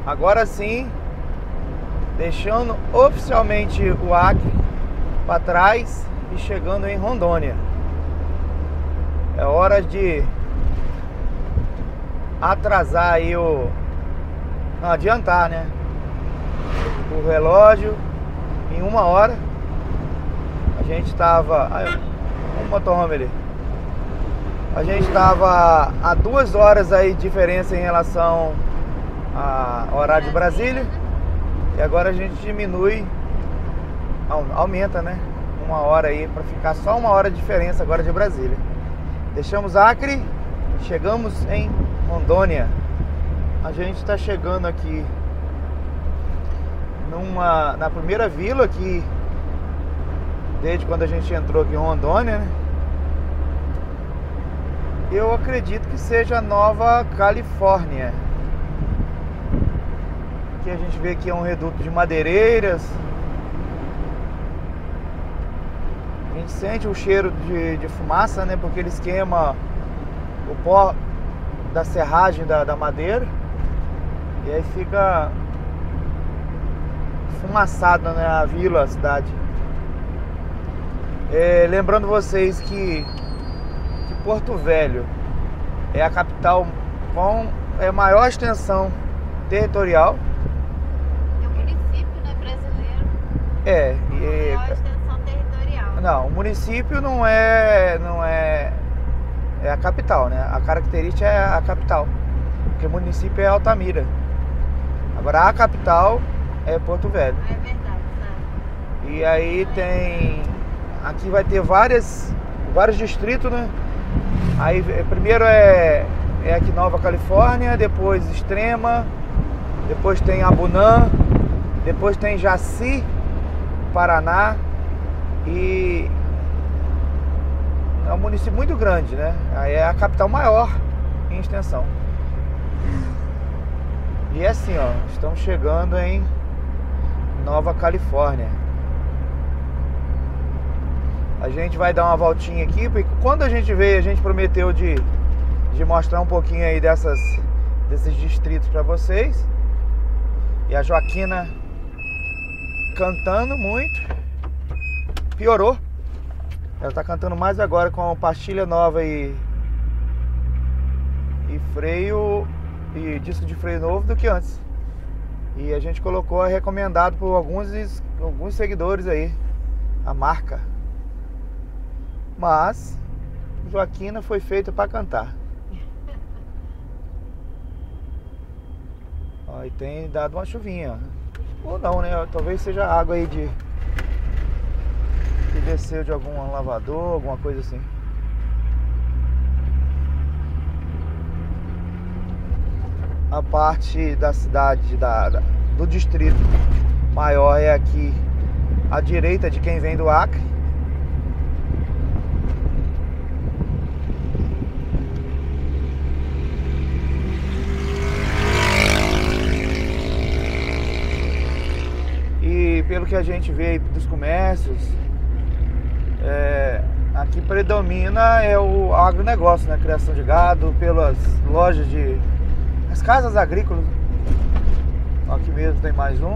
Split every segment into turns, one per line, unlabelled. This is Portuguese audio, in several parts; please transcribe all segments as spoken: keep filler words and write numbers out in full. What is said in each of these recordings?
Agora sim, deixando oficialmente o Acre para trás e chegando em Rondônia. É hora de atrasar aí o... Não, adiantar, né? O relógio. Em uma hora a gente tava... Aí, um motorhome ali. A gente tava a duas horas aí de diferença em relação ao horário de Brasília. E agora a gente diminui, aumenta, né? Uma hora aí para ficar só uma hora de diferença agora de Brasília. Deixamos Acre, chegamos em Rondônia. A gente está chegando aqui numa, na primeira vila aqui, desde quando a gente entrou aqui em Rondônia, né? Eu acredito que seja Nova Califórnia. Que a gente vê que é um reduto de madeireiras. A gente sente o cheiro de, de fumaça, né? Porque eles queimam o pó da serragem da, da madeira. E aí fica fumaçado, né? A vila, a cidade. É, lembrando vocês que, que Porto Velho é a capital com é a maior extensão territorial.
E o município, né, brasileiro?
É.
E... maior extensão territorial.
Não, o município não é, não é, é a capital, né? A característica é a capital, porque o município é Altamira. Agora a capital é Porto Velho.
É verdade, sabe?
E aí tem, aqui vai ter várias, vários distritos, né? Aí primeiro é, é aqui Nova Califórnia, depois Extrema, depois tem Abunã, depois tem Jaci, Paraná. E é um município muito grande, né? Aí é a capital maior em extensão. E é assim, ó, estamos chegando em Nova Califórnia. A gente vai dar uma voltinha aqui, porque quando a gente veio, a gente prometeu de, de mostrar um pouquinho aí dessas, desses distritos para vocês. E a Joaquina cantando muito. Piorou. Ela tá cantando mais agora com pastilha nova e e freio e disco de freio novo do que antes. E a gente colocou a recomendado por alguns alguns seguidores aí a marca. Mas Joaquina foi feita para cantar. Ó, e tem dado uma chuvinha. Ou não, né? Talvez seja água aí de que desceu de algum lavador, alguma coisa assim. A parte da cidade, da, da, do distrito maior é aqui à direita de quem vem do Acre. E pelo que a gente vê dos comércios, É, aqui predomina é o agronegócio, né? Criação de gado, pelas lojas de... as casas agrícolas. Aqui mesmo tem mais um.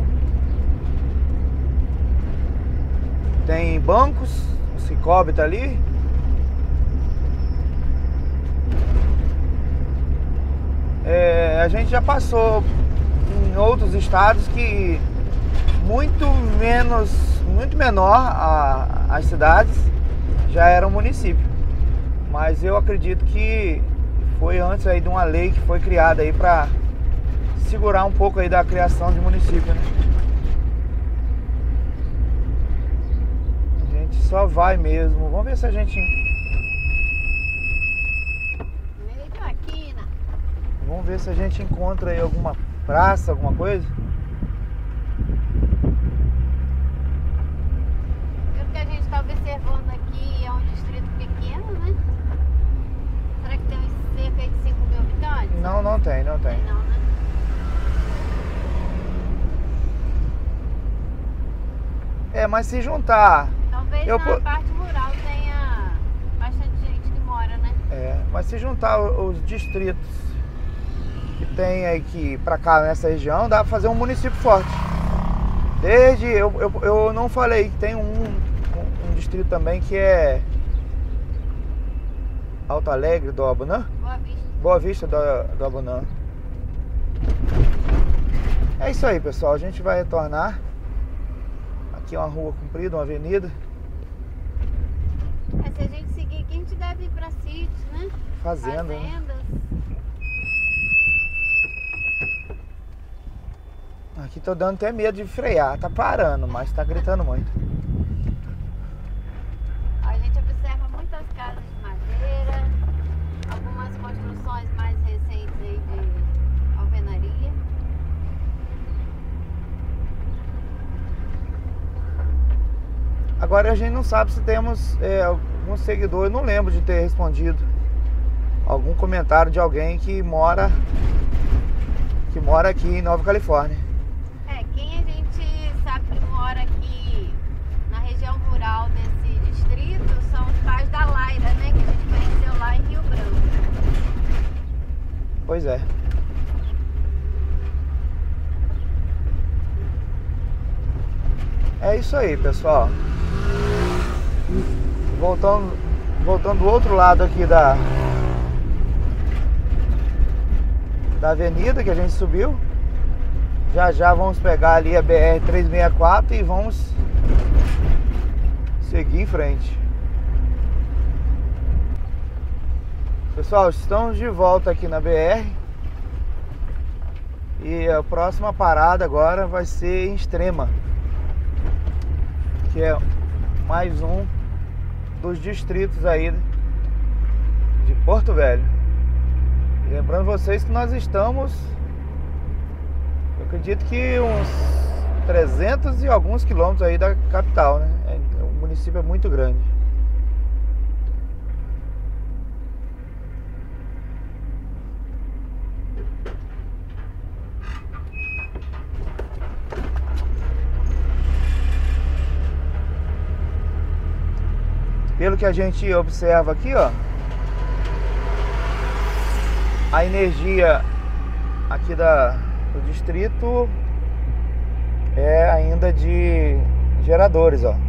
Tem bancos, o Cicobi tá ali. É, a gente já passou em outros estados que muito menos, muito menor a, as cidades já eram município. Mas eu acredito que foi antes aí de uma lei que foi criada aí para segurar um pouco aí da criação de município, né? A gente só vai mesmo. Vamos ver se a gente...
Meio de Joaquina.
Vamos ver se a gente encontra aí alguma praça, alguma coisa.
Pelo que a gente está observando aqui, é um distrito pequeno, né? Será que tem uns cerca de cinco mil habitantes?
Não, não tem, não tem.
Não, né?
É, mas se juntar...
Talvez
eu
na
po-
parte rural tenha bastante gente que mora, né?
É, mas se juntar o- os distritos que tem aí que pra cá nessa região dá pra fazer um município forte. Desde eu, eu, eu não falei que tem um, um, um distrito também que é Alto Alegre do Abunã?
Boa Vista.
Boa Vista do, do Abunã. É isso aí, pessoal, a gente vai retornar. Aqui é uma rua comprida, uma avenida.
É, se a gente seguir aqui, a gente deve ir pra sítios, né?
Fazenda. Né?
Fazendas.
Aqui tô dando até medo de frear, tá parando, mas tá gritando muito.
A gente observa muitas casas de madeira, algumas construções mais recentes aí de alvenaria.
Agora a gente não sabe se temos é, algum seguidor, eu não lembro de ter respondido algum comentário de alguém que mora que mora aqui em Nova Califórnia.
É, quem a gente sabe que mora aqui na região rural desse distrito são os pais da Laira, né? Que a gente conheceu lá em Rio Branco.
Pois é. É isso aí, pessoal. Voltando, voltando do outro lado aqui da da avenida que a gente subiu. Já já vamos pegar ali a B R trezentos e sessenta e quatro e vamos seguir em frente. Pessoal, estamos de volta aqui na B R. E a próxima parada agora vai ser em Extrema, que é mais um dos distritos aí de Porto Velho. E lembrando vocês que nós estamos, eu acredito que uns trezentos e alguns quilômetros aí da capital, né? É, o município é muito grande. Pelo que a gente observa aqui, ó, a energia aqui da, do distrito é ainda de geradores, ó.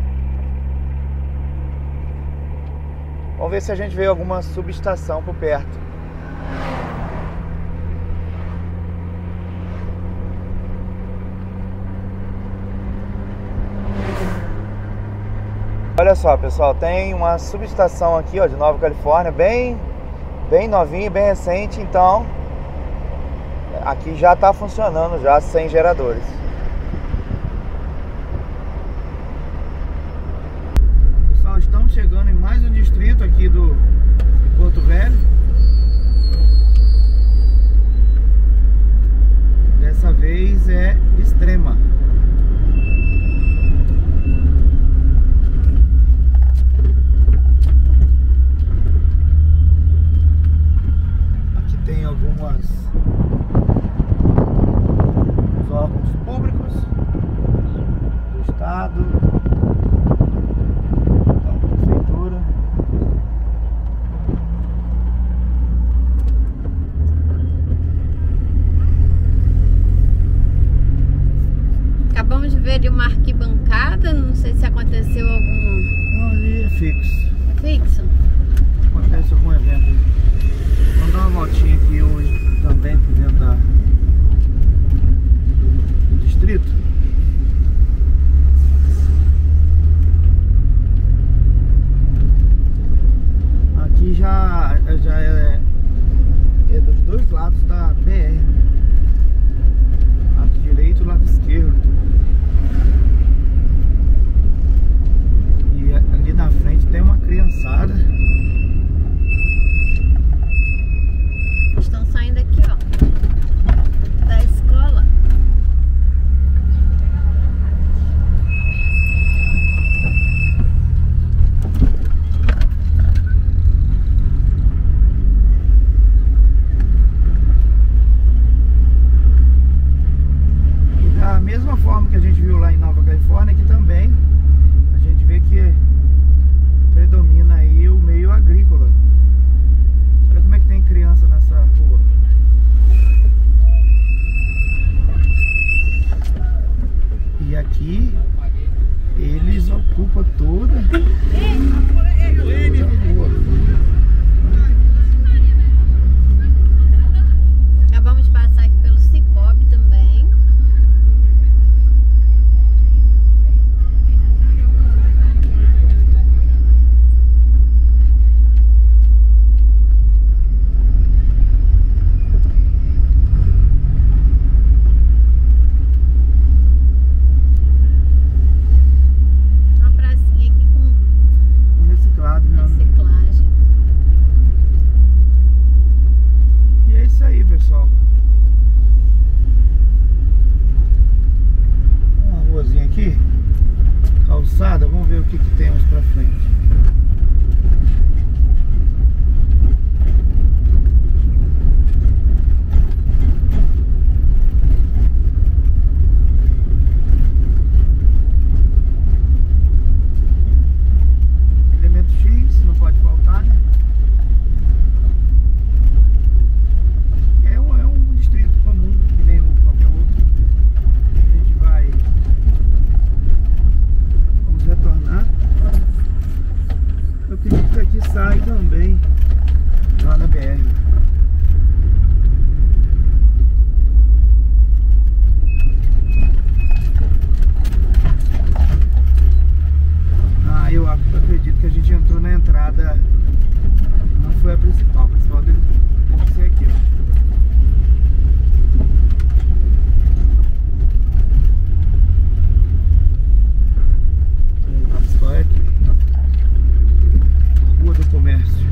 Vamos ver se a gente vê alguma subestação por perto. Olha só, pessoal, tem uma subestação aqui, ó, de Nova Califórnia, bem, bem novinha, bem recente, então aqui já está funcionando já sem geradores. Pessoal, estamos chegando em mais um distrito aqui do de Porto Velho. Dessa vez é Extrema. Tem algumas os órgãos públicos do estado, da prefeitura.
Acabamos de ver ali uma arquibancada, não sei se aconteceu algum...
Ali é fixo.
Fixo?
Acontece algum evento. Vamos dar uma voltinha aqui hoje também por dentro da, do, do distrito. Aqui já, já é, é dos dois lados da B R, lado direito e lado esquerdo. E ali na frente tem uma criançada.
Estão saindo aqui, ó, da escola.
que, que temos pra frente. Elemento X, não pode faltar, né? É um, é um distrito comum, que nem o qualquer outro. A gente vai... Vamos retornar. Eu acredito que aqui sai também, lá na B R. Ah, eu acredito que a gente entrou na entrada, não foi a principal, a principal deve ser aqui, ó. Só é aqui. Rua do Comércio.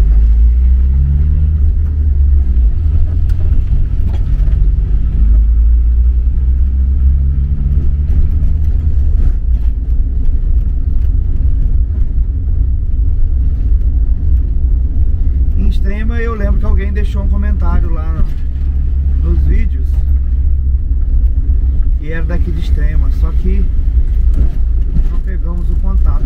Em Extrema, eu lembro que alguém deixou um comentário lá no, nos vídeos que era daqui de Extrema, só que não pegamos o contato.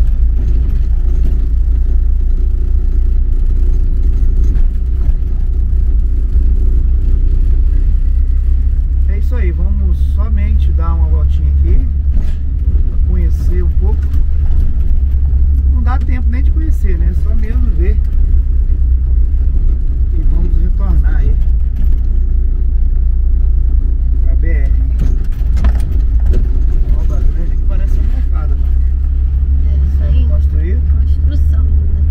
É isso aí, vamos somente dar uma voltinha aqui para conhecer um pouco. Não dá tempo nem de conhecer, né? Só mesmo ver. E vamos retornar aí pra B R. Olha o bagulho ali que parece um mercado.
É isso aí.
Construído.
Construção.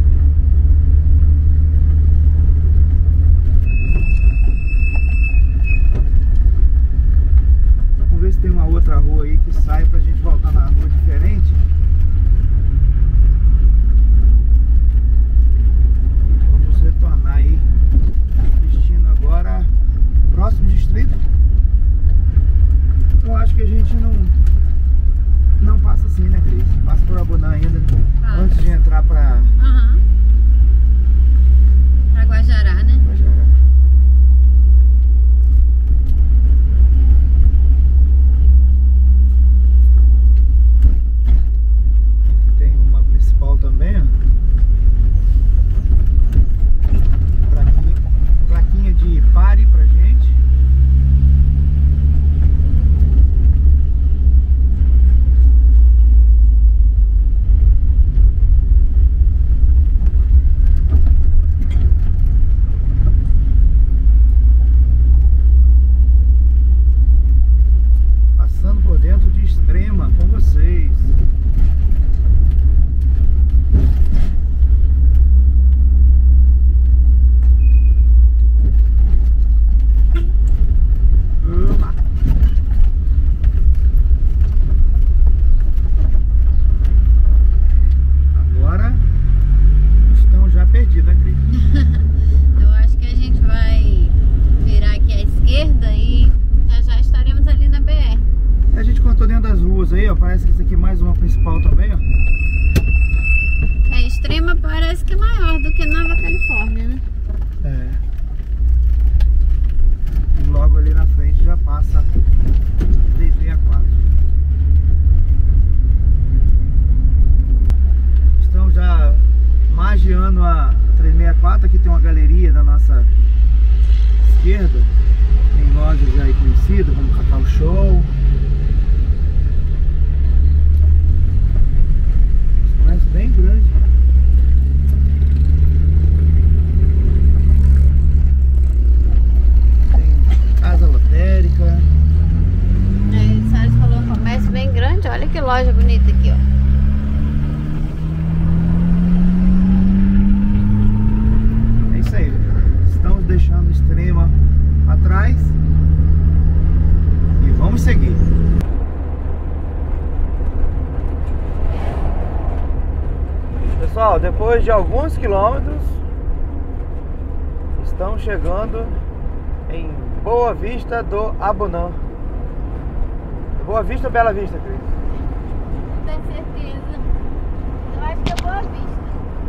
Vamos ver se tem uma outra rua aí que sai pra gente voltar na rua diferente. Vamos retornar aí. Destino agora, próximo distrito. Eu acho que a gente não não passa assim, né, Cris? Passa por Abunã ainda,
Passa.
Antes de entrar pra
Aham. Pra Guajará, né?
Guajará. Tem uma principal também, ó. Plaquinha, plaquinha de pare pra gente. Passando por dentro de Extrema com vocês. Opa. Agora estamos já perdidos, né, Cris?
Eu acho que a gente vai virar aqui à esquerda e já já estaremos ali na B R.
A gente cortou dentro das ruas aí, ó. Parece que isso aqui é mais uma principal também, ó.
É, Extrema parece que é maior do que Nova Califórnia, né?
É. E logo ali na frente já passa três sessenta e quatro. Estamos já magiando a três sessenta e quatro. Aqui tem uma galeria da nossa esquerda. Tem lojas aí conhecidas como Cacau Show. Comércio bem grande. Tem casa lotérica.
É, o Salles falou um comércio bem grande. Olha que loja bonita aqui, ó.
É isso aí. Estamos deixando Extrema atrás e vamos seguir. Pessoal, depois de alguns quilômetros, estamos chegando em Boa Vista do Abunã. Boa Vista ou Bela Vista, Cris?
Com certeza. acho que é Boa Vista.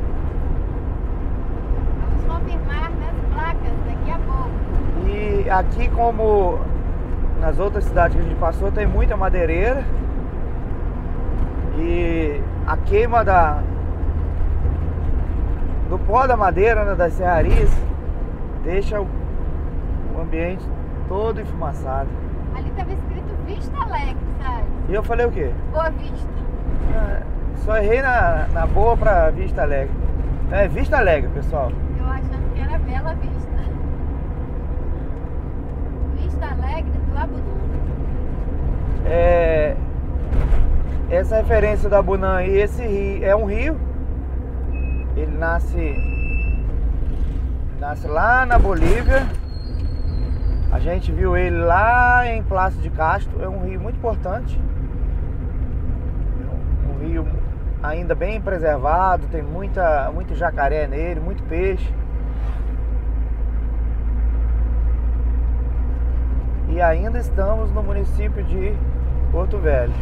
Vamos confirmar nas placas daqui a pouco.
E aqui, como nas outras cidades que a gente passou, tem muita madeireira. E a queima da, do pó da madeira, né, das serrarias, deixa o, o ambiente todo enfumaçado.
Ali estava escrito Vista Alegre, sabe?
E eu falei o quê?
Boa Vista.
Ah, só errei na, na boa pra Vista Alegre. É Vista Alegre, pessoal.
Eu achando que era Bela Vista. Vista Alegre do Abunã.
É, essa referência da Abunã e esse rio é um rio. Ele nasce nasce lá na Bolívia. A gente viu ele lá em Plácido de Castro. É um rio muito importante. Um rio ainda bem preservado, tem muita, muito jacaré nele, muito peixe. E ainda estamos no município de Porto Velho.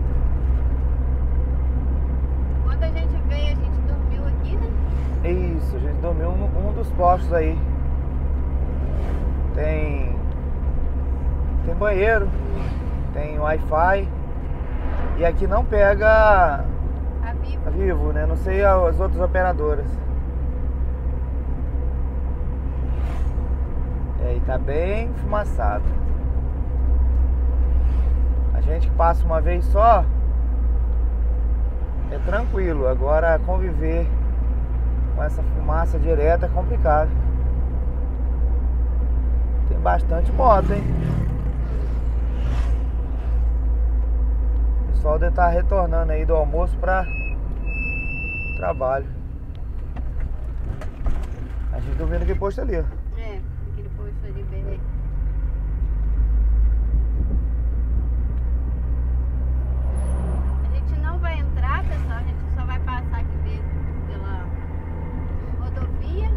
Quando a gente veio, a gente dormiu aqui, né?
Isso, a gente dormiu num um dos postos aí. Tem, tem banheiro, tem Wi-Fi. E aqui não pega
A Vivo.
a Vivo, né? Não sei as outras operadoras. É, e tá bem fumaçado. A gente que passa uma vez só é tranquilo. Agora conviver com essa fumaça direta é complicado. Tem bastante moto, hein? O pessoal deve estar retornando aí do almoço para trabalho. A gente dormindo naquele posto ali, ó.
É, aquele posto ali bem. A gente não vai entrar, pessoal. A gente só vai passar aqui mesmo pela rodovia.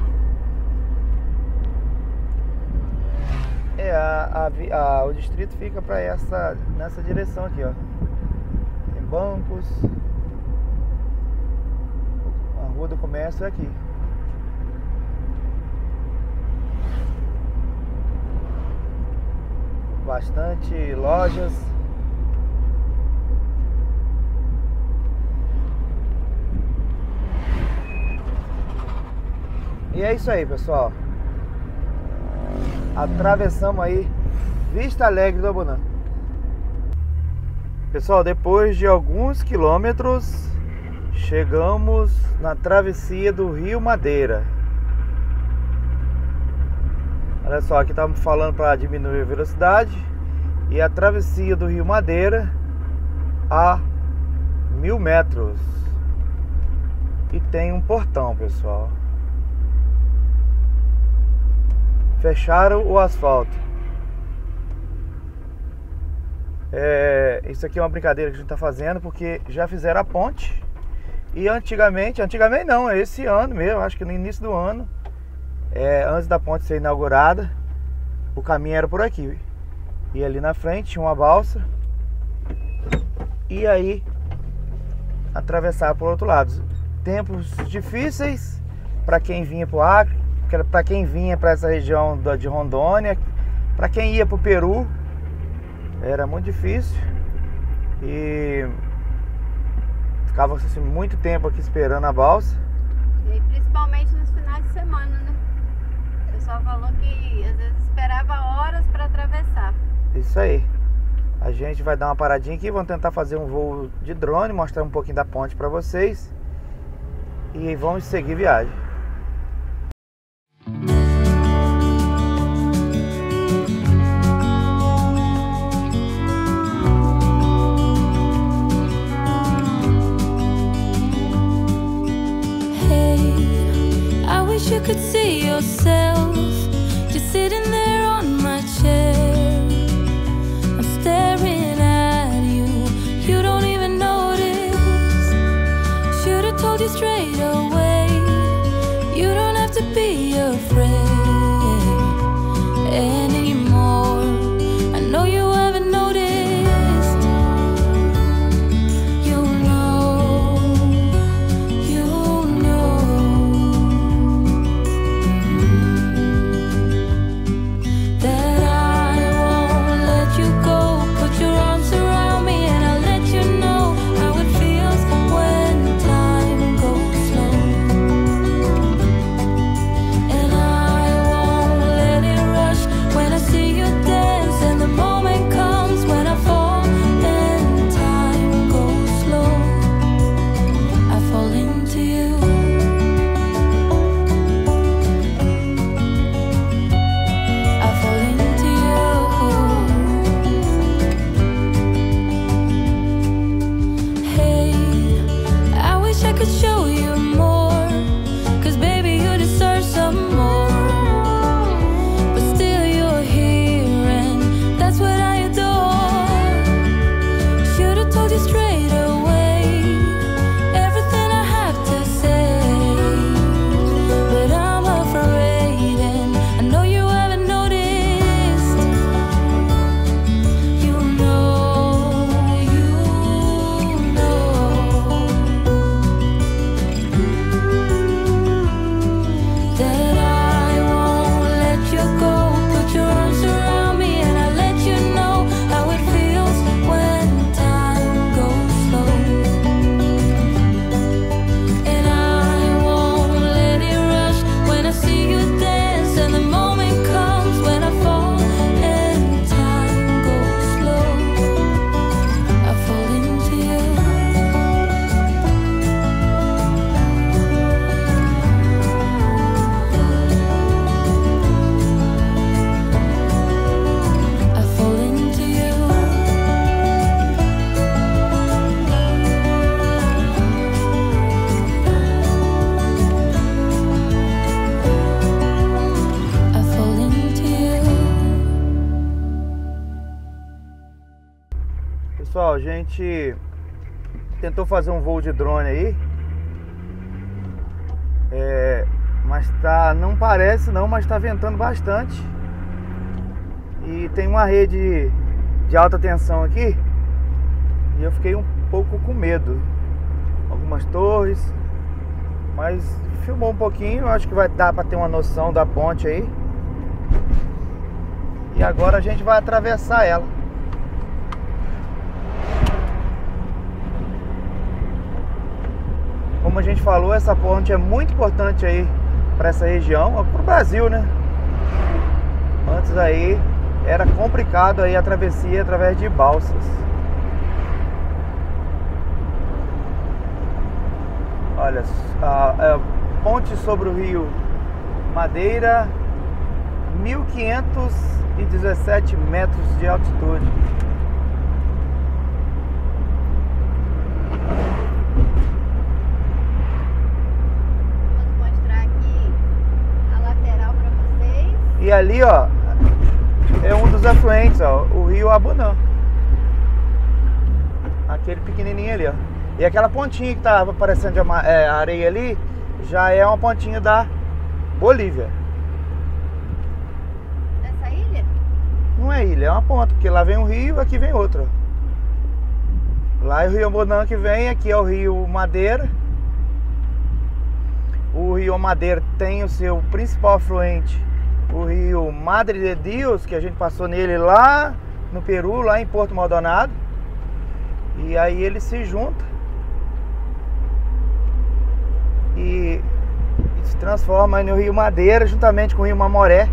É, a, a vi- a- o distrito fica para essa, nessa direção aqui, ó. Tem bancos. A rua do comércio é aqui. Bastante lojas. E é isso aí, pessoal. Atravessamos aí Vista Alegre do Abunã. Pessoal, depois de alguns quilômetros, chegamos na travessia do Rio Madeira. Olha só, aqui estamos falando para diminuir a velocidade. E a travessia do Rio Madeira a mil metros. E tem um portão, pessoal. Fecharam o asfalto. É, isso aqui é uma brincadeira que a gente está fazendo, porque já fizeram a ponte. E antigamente, antigamente não, é esse ano mesmo, acho que no início do ano, é, antes da ponte ser inaugurada, o caminho era por aqui. E ali na frente tinha uma balsa. E aí atravessar para o outro lado. Tempos difíceis para quem vinha para o Acre, para quem vinha para essa região de Rondônia, para quem ia para o Peru, era muito difícil. E ficava assim, muito tempo aqui esperando a balsa.
E principalmente nos finais de semana, né? O pessoal falou que às vezes esperava horas para atravessar.
Isso aí. A gente vai dar uma paradinha aqui, vamos tentar fazer um voo de drone, mostrar um pouquinho da ponte para vocês. E vamos seguir viagem.
You could see yourself just sitting there on my chair. I'm staring at you, you don't even notice. Should've told you straight away, you don't have to be afraid anymore. I know you haven't noticed. You know
Pessoal, a gente tentou fazer um voo de drone aí, é, mas tá, não parece não, mas tá ventando bastante. E tem uma rede de alta tensão aqui e eu fiquei um pouco com medo. Algumas torres, mas filmou um pouquinho, acho que vai dar para ter uma noção da ponte aí. E agora a gente vai atravessar ela. Como a gente falou, essa ponte é muito importante aí para essa região, para o Brasil, né? Antes aí era complicado aí a travessia através de balsas. Olha, a, a ponte sobre o rio Madeira, mil quinhentos e dezessete metros de altitude.
Vamos mostrar aqui a lateral para vocês.
E ali, ó, é um dos afluentes, ó, o rio Abunã. Aquele pequenininho ali, ó. E aquela pontinha que tá aparecendo de ama- é, areia ali, já é uma pontinha da Bolívia.
Dessa ilha?
Não é ilha, é uma ponta, porque lá vem um rio, aqui vem outro. Lá é o rio Abunã que vem, aqui é o rio Madeira. O rio Madeira tem o seu principal afluente, o rio Madre de Dios, que a gente passou nele lá no Peru, lá em Porto Maldonado. E aí ele se junta e se transforma no rio Madeira, juntamente com o rio Mamoré.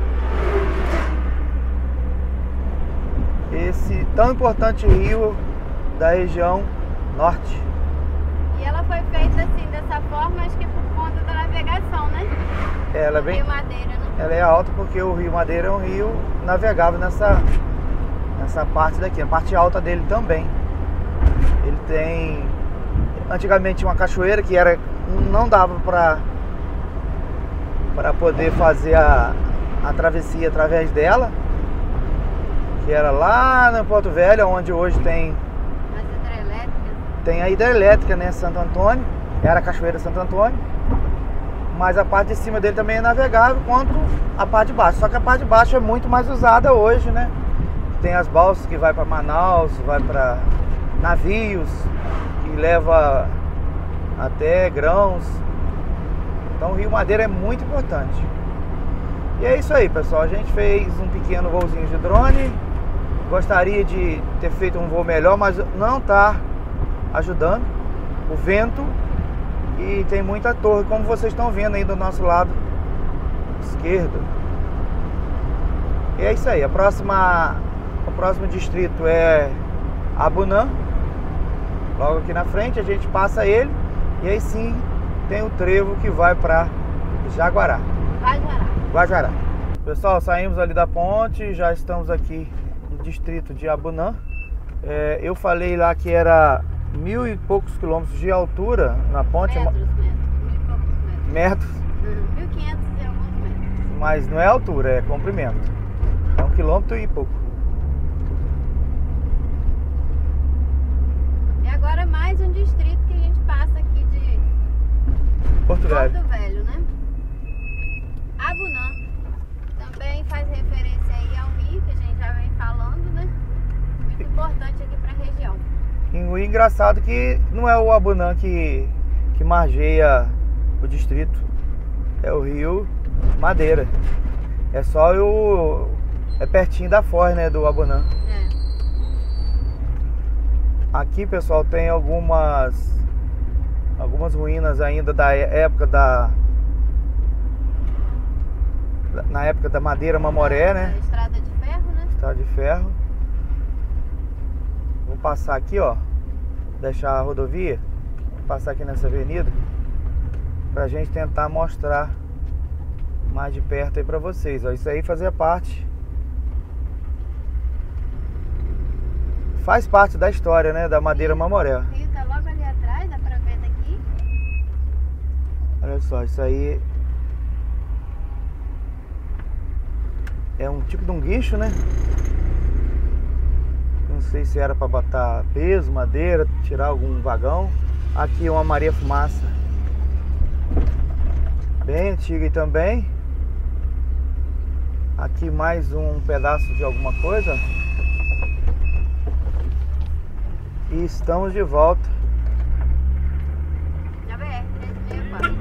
Esse tão importante rio da região norte.
E ela foi feita assim, dessa forma, acho que por conta da navegação, né?
Ela é
Do
bem,
Rio Madeira, né?
ela é alta porque o rio Madeira é um rio navegável nessa, nessa parte daqui, a parte alta dele também. Ele tem antigamente uma cachoeira que era, não dava para para poder fazer a, a travessia através dela, que era lá no Porto Velho, onde hoje tem
As hidrelétricas.
tem a hidrelétrica, né, Santo Antônio, era a cachoeira Santo Antônio, mas a parte de cima dele também é navegável, quanto a parte de baixo, só que a parte de baixo é muito mais usada hoje, né? Tem as balsas que vai para Manaus, vai para navios que leva até grãos. Então o Rio Madeira é muito importante. E é isso aí, pessoal, a gente fez um pequeno voozinho de drone. Gostaria de ter feito um voo melhor, mas não está ajudando o vento e tem muita torre, como vocês estão vendo aí do nosso lado esquerdo. E é isso aí, a próxima, o próximo distrito é Abunã. Logo aqui na frente a gente passa ele e aí sim tem o trevo que vai para Jaguará.
Guajará.
Guajará. Pessoal, saímos ali da ponte, já estamos aqui no distrito de Abunã. É, eu falei lá que era mil e poucos quilômetros de altura na ponte.
Metros, metros. Mil e poucos metros.
Metros,
Uhum. Mil e quinhentos e alguns metros.
mas não é altura, é comprimento. É um quilômetro e pouco.
E agora mais um distrito que a gente passa aqui de
Porto Velho.
Porto Velho, né? Abunã também faz referência aí ao rio que a gente já vem falando, né? Muito importante aqui para a região.
E o engraçado é que não é o Abunã que, que margeia o distrito, é o rio Madeira. É só o. É pertinho da foz, né, do Abunã.
É.
Aqui, pessoal, tem algumas algumas ruínas ainda da época da na época da madeira Mamoré, né?
Estrada de ferro, né?
Estrada de ferro. Vou passar aqui, ó, deixar a rodovia, passar aqui nessa avenida pra gente tentar mostrar mais de perto aí pra vocês, ó. Isso aí fazia parte, faz parte da história, né, da madeira Mamoré.
O rio tá logo ali atrás, dá pra ver daqui.
Olha só, isso aí é um tipo de um guincho, né? Uns sei se era para botar peso, madeira, tirar algum vagão. Aqui uma Maria Fumaça, bem antiga também. Aqui mais um pedaço de alguma coisa. E estamos de volta.
Na B R trezentos e sessenta e quatro.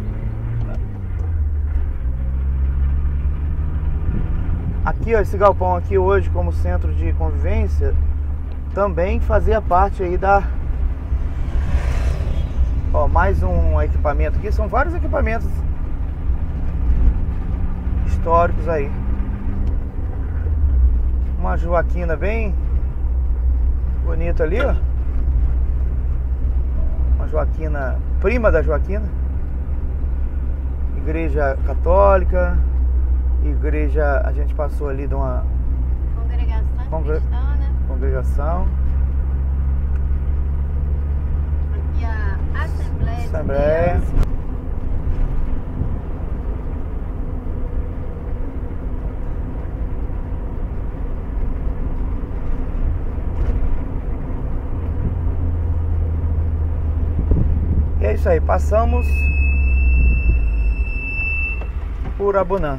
Aqui, ó, esse galpão aqui hoje como centro de convivência também fazia parte aí da... Ó, mais um equipamento aqui, são vários equipamentos históricos aí. Uma Joaquina bem bonita ali, ó. Uma Joaquina, prima da Joaquina. Igreja católica. Igreja, a gente passou ali de uma
Congregação
Congre...
cristã, né?
congregação.
Aqui a Assembleia,
Assembleia.
de Deus.
E é isso aí, passamos por Abunã.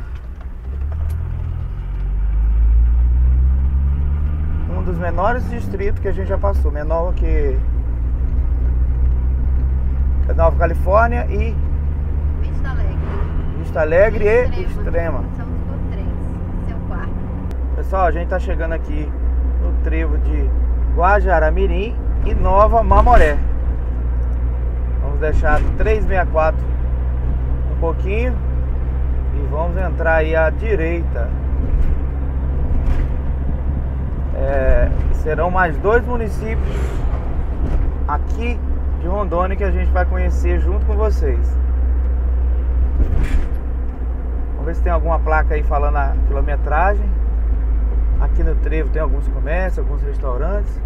Um dos menores distritos que a gente já passou, menor que Nova Califórnia e
Vista Alegre.
Vista Alegre e
Extrema.
Extrema.
Somos por três. Esse é o quarto.
Pessoal, a gente tá chegando aqui no trevo de Guajará-Mirim e Nova Mamoré. Vamos deixar trezentos e sessenta e quatro um pouquinho e vamos entrar aí à direita. É, serão mais dois municípios aqui de Rondônia que a gente vai conhecer junto com vocês. Vamos ver se tem alguma placa aí falando a quilometragem. Aqui no trevo tem alguns comércios, alguns restaurantes.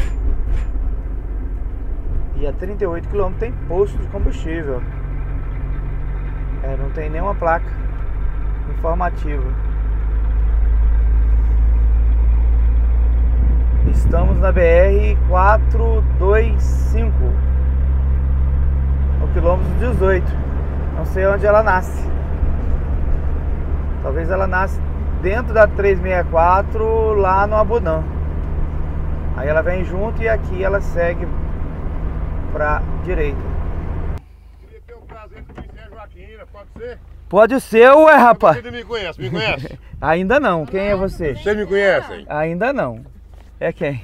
E a trinta e oito quilômetros tem posto de combustível. É, não tem nenhuma placa informativa. Estamos na B R quatrocentos e vinte e cinco, no quilômetro dezoito. Não sei onde ela nasce. Talvez ela nasce dentro da trezentos e sessenta e quatro, lá no Abunã. Aí ela vem junto e aqui ela segue pra direita.
Queria ter o prazer de conhecer a Joaquina, pode ser?
Pode ser, ué, rapaz.
Você me conhece, me conhece?
Ainda não. Quem é você?
Vocês me conhecem?
Ainda não. É quem?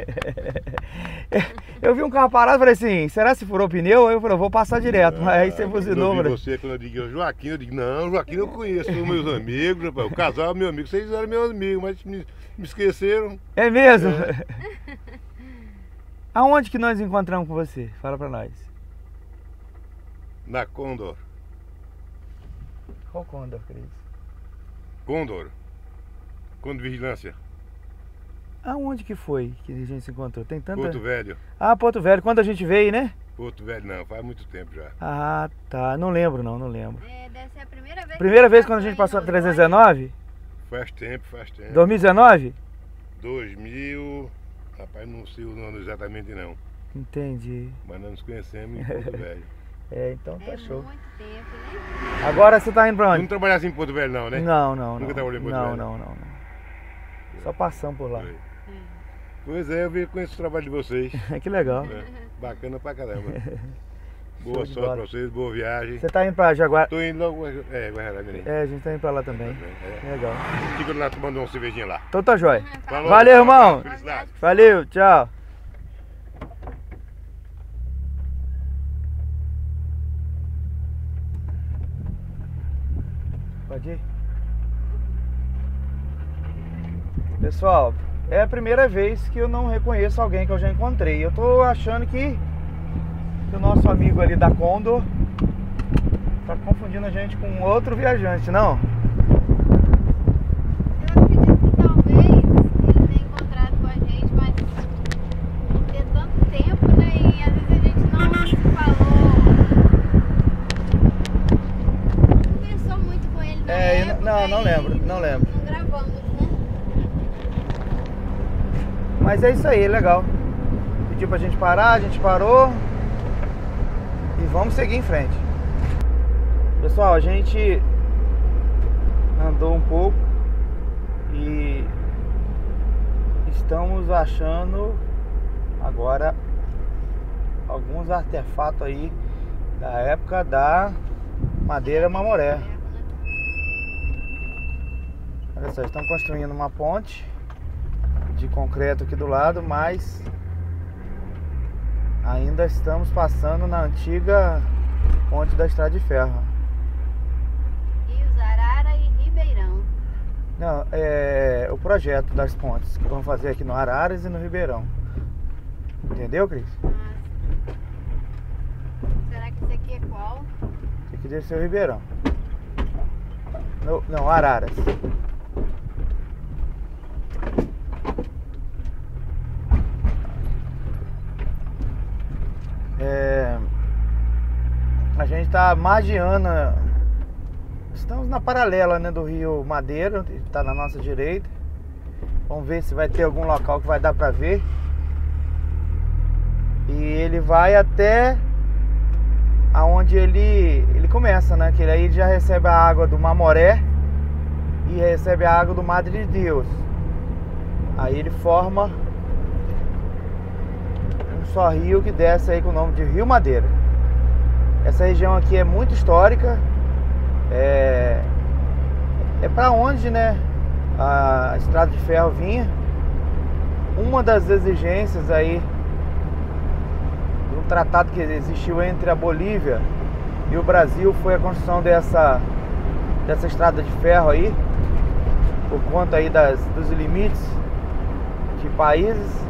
Eu vi um carro parado e falei assim, será que furou o pneu? Aí eu falei, vou passar direto. Mas aí você buzinou,
eu vi
né?
você, quando eu digo Joaquim, eu digo, não, Joaquim eu conheço, são meus amigos, rapaz. O casal é meu amigo, vocês eram meus amigos, mas me, me esqueceram.
É mesmo? É. Aonde que nós encontramos com você? Fala pra nós.
Na Condor.
Qual Condor, Cris?
Condor. Condor Vigilância.
Aonde que foi que a gente se encontrou? Tem tanta...
Porto Velho.
Ah, Porto Velho. Quando a gente veio, né?
Porto Velho não, faz muito tempo já.
Ah, tá. Não lembro não, não lembro.
É, deve ser a primeira vez.
Primeira
que
vez quando a gente passou a trezentos e dezenove?
Faz tempo, faz tempo.
dois mil e dezenove?
dois mil... Rapaz, não sei o nome exatamente não.
Entendi.
Mas nós nos conhecemos em Porto Velho.
É, então tá
É
show.
muito tempo, né?
Agora você tá indo pra
Você
onde?
não trabalhasse em Porto Velho não, né?
Não, não,
Nunca
não.
trabalhei em Porto
Não,
Velho?
não, não, não. Só passamos por lá.
Foi. Pois é, eu vi com esse trabalho de vocês.
Que legal.
É, bacana pra caramba. Boa
Show de
sorte
bola.
pra vocês, boa viagem.
Você tá indo pra Jaguar...
Tô indo logo, é, Guajará-Mirim.
É, a gente tá indo pra lá também.
É.
Legal.
Fica lá tomando uma cervejinha lá.
Então tá jóia.
Falou,
Valeu,
tchau,
irmão.
Felicidade.
Valeu, tchau. Pode ir? Pessoal, é a primeira vez que eu não reconheço alguém que eu já encontrei. Eu tô achando que, que o nosso amigo ali da Condor tá confundindo a gente com outro viajante, não?
Eu acredito que talvez ele tenha encontrado com a gente, mas por ter tanto tempo, né? E às vezes a gente não se falou. Não conversou muito com ele na
É,
época,
não, não
e
lembro, não lembro.
Não gravamos, né?
Mas Mas é isso aí, legal. Pediu pra gente parar, a gente parou. E vamos seguir em frente. Pessoal, a gente andou um pouco e estamos achando agora alguns artefatos aí da época da madeira mamoré. Olha só, estão construindo uma ponte de concreto aqui do lado, mas ainda estamos passando na antiga ponte da estrada de ferro.
Rios Arara e Ribeirão.
Não, é o projeto das pontes que vão fazer aqui no Araras e no Ribeirão. Entendeu, Cris?
Será que esse aqui é qual?
Esse aqui deve ser o Ribeirão. No, não, Araras. É, a gente está margeando. Estamos na paralela, né, do Rio Madeira, está na nossa direita. Vamos ver se vai ter algum local que vai dar para ver. E ele vai até aonde ele ele começa, né? Que ele aí já recebe a água do Mamoré e recebe a água do Madre de Deus. Aí ele forma um só rio que desce aí com o nome de Rio Madeira. Essa região aqui é muito histórica. É, é para onde, né, a estrada de ferro vinha. Uma das exigências aí do tratado que existiu entre a Bolívia e o Brasil foi a construção dessa dessa estrada de ferro aí, por conta aí das, dos limites de países.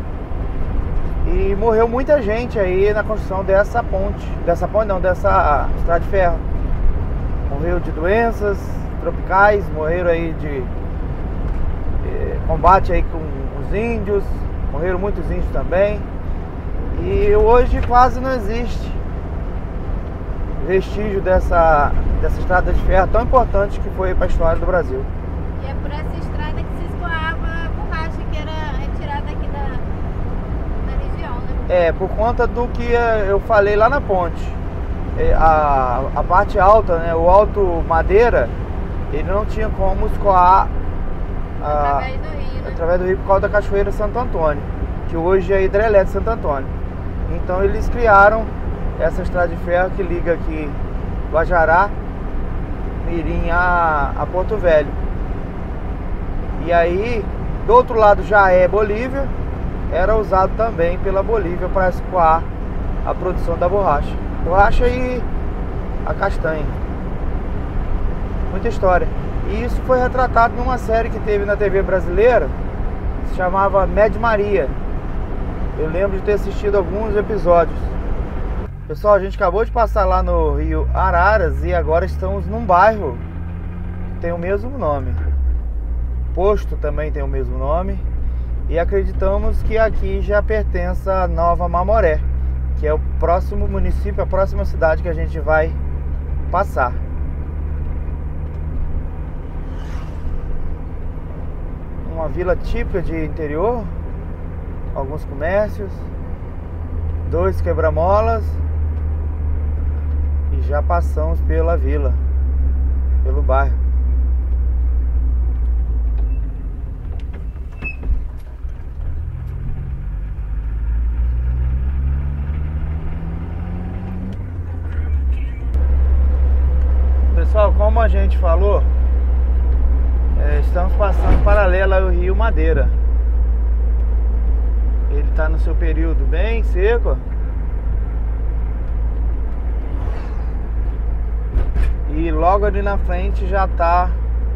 E morreu muita gente aí na construção dessa ponte, dessa ponte não, dessa estrada de ferro. Morreu de doenças tropicais, morreram aí de eh, combate aí com os índios, morreram muitos índios também. E hoje quase não existe vestígio dessa, dessa estrada de ferro tão importante que foi para a história do Brasil.
E é por essa estrada que se escoava a borracha que era retirada aqui da, da região, né?
É, por conta do que eu falei lá na ponte. A, a parte alta, né, o alto madeira, ele não tinha como escoar a,
através do rio, né?
através do rio por causa da cachoeira Santo Antônio, que hoje é a hidrelétrica Santo Antônio. Então eles criaram essa estrada de ferro que liga aqui Guajará, Mirim a, a Porto Velho. E aí, do outro lado já é Bolívia, era usado também pela Bolívia para escoar a produção da borracha. Borracha e a castanha. Muita história. E isso foi retratado numa série que teve na T V brasileira, que se chamava Med Maria. Eu lembro de ter assistido alguns episódios. Pessoal, a gente acabou de passar lá no Rio Araras e agora estamos num bairro que tem o mesmo nome. Posto também tem o mesmo nome. E acreditamos que aqui já pertence a Nova Mamoré, que é o próximo município, a próxima cidade que a gente vai passar. Uma vila típica de interior, alguns comércios, dois quebra-molas e já passamos pela vila, pelo bairro. Pessoal, como a gente falou, é, estamos passando paralelo ao Rio Madeira. Ele está no seu período bem seco. E logo ali na frente já está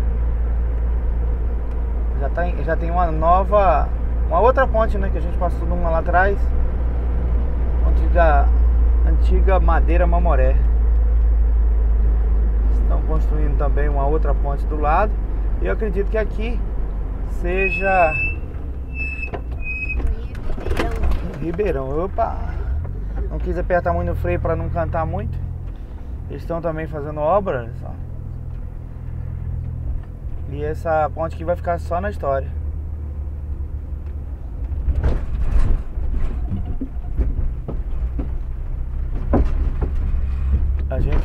já, tá, já tem uma nova, uma outra ponte, né, que a gente passou numa lá atrás, antiga, antiga Madeira Mamoré. Estão construindo também uma outra ponte do lado. E eu acredito que aqui seja Ribeirão. Opa! Não quis apertar muito no freio para não cantar muito. Eles estão também fazendo obra, olha só. E essa ponte aqui vai ficar só na história.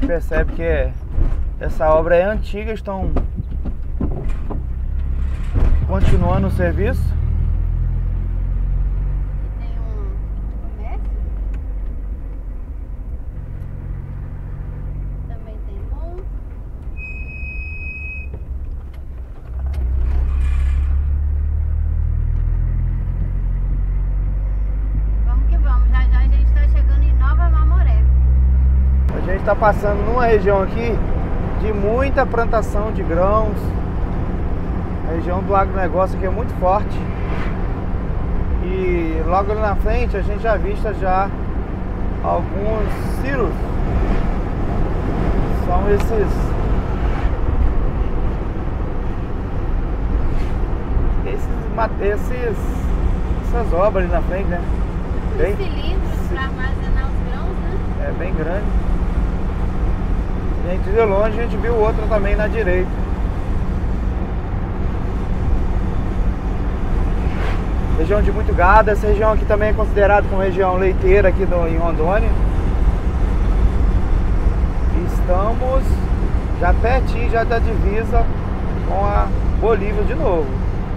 gente percebe que é, essa obra é antiga, estão continuando o serviço.
Tem um comércio. Também tem um. Vamos que vamos, já já a gente está chegando em Nova Mamoré.
A gente está passando numa região aqui de muita plantação de grãos. A região do agronegócio aqui é muito forte. E logo ali na frente a gente já avista já alguns silos. São esses esses, ma- esses essas obras ali na frente, né? Bem,
Os cilindros para armazenar os grãos, né?
é bem grande. E a gente viu longe, a gente viu outra também na direita. Região de muito gado, essa região aqui também é considerada como região leiteira aqui no, em Rondônia. E estamos já pertinho já da divisa com a Bolívia de novo.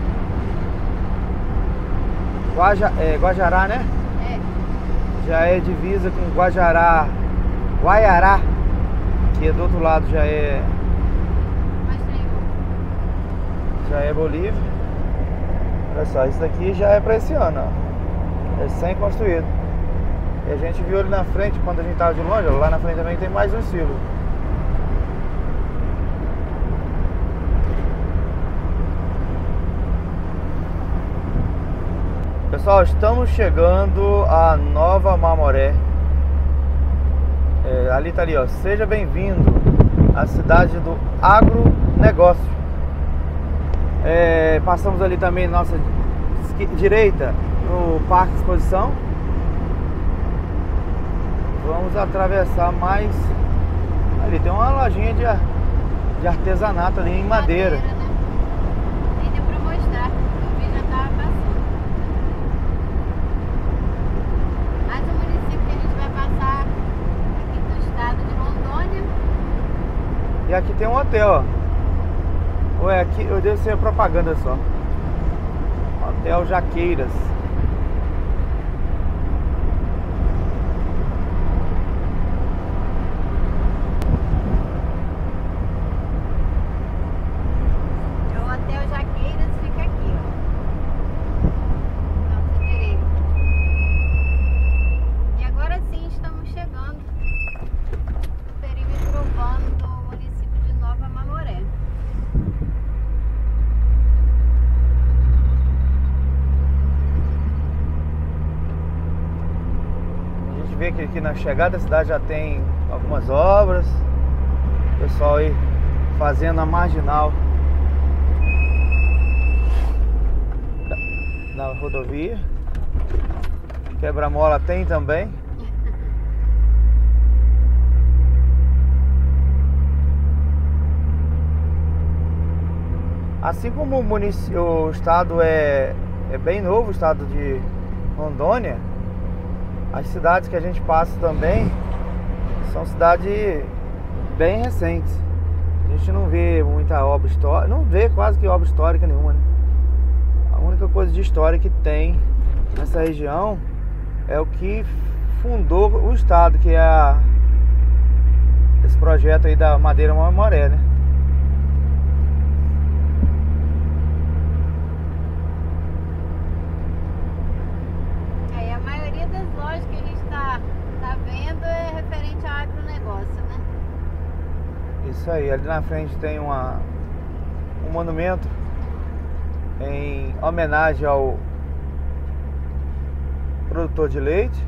Guaja, é, Guajará, né?
É.
Já é divisa com Guajará, Guaiará, que é do outro lado já é,
Mas tem um.
já é Bolívia. Olha só, isso daqui já é para esse ano, ó. É recém-construído. E a gente viu ali na frente, quando a gente tava de longe, ó, lá na frente também tem mais um silo. Pessoal, estamos chegando a Nova Mamoré. É, ali tá ali, ó. Seja bem-vindo à cidade do agronegócio. É, passamos ali também nossa esqui- direita no Parque de Exposição. Vamos atravessar mais. Ali tem uma lojinha de, ar- de artesanato ali em madeira.
Né? Nem deu pra mostrar, o vídeo já tava passando. Mais um município que a gente vai passar aqui do estado de Rondônia.
E aqui tem um hotel, ó. Ué, aqui eu devo ser propaganda só. Hotel Jaqueiras.
O Hotel Jaqueiras fica aqui, ó. Nossa direita. E agora sim estamos chegando no perímetro urbano do município de Nova Mamoré.
A gente vê que aqui na chegada da cidade já tem algumas obras. O pessoal aí fazendo a marginal da, da rodovia. Quebra-mola tem também. Assim como o, município, o estado é, é bem novo, o estado de Rondônia, as cidades que a gente passa também são cidades bem recentes. A gente não vê muita obra histórica, não vê quase que obra histórica nenhuma, né? A única coisa de história que tem nessa região é o que fundou o estado, que é a, esse projeto aí da Madeira Mamoré, né?
É, e a maioria das lojas que a gente está tá vendo é referente ao agronegócio, né?
Isso aí, ali na frente tem uma, um monumento em homenagem ao produtor de leite.